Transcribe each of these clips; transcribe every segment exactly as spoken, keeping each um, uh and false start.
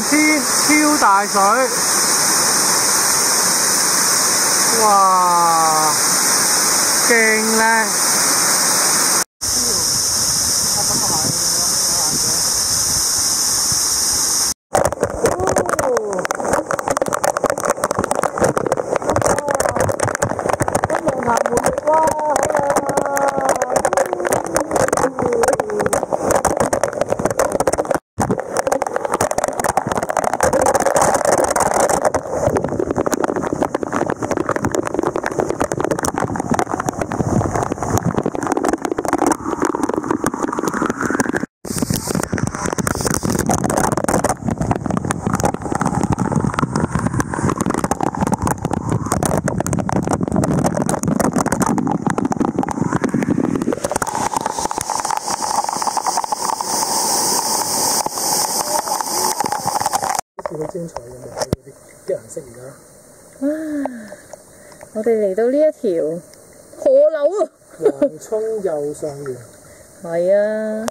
天超大水，哇，勁靚！ 好精彩嘅咪睇嗰啲啲顏色而家。 啊！我哋嚟到呢一條河流啊！ 黃涌右上沿。 係啊。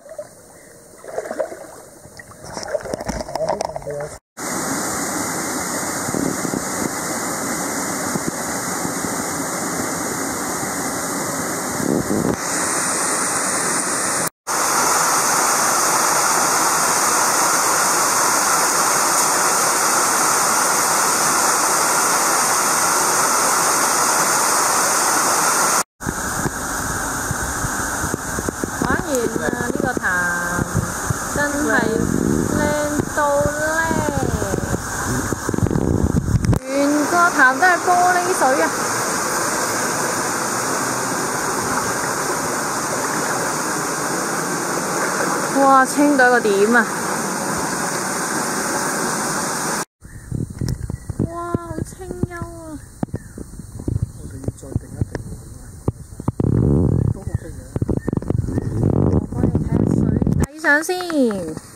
啊！呢、這個潭真係靚到咧，全個潭都係玻璃水啊！哇，清到一個點啊！哇，好清幽啊！ 我哋要再定一定喎，都 OK 嘅。 我幫你睇下水底相先。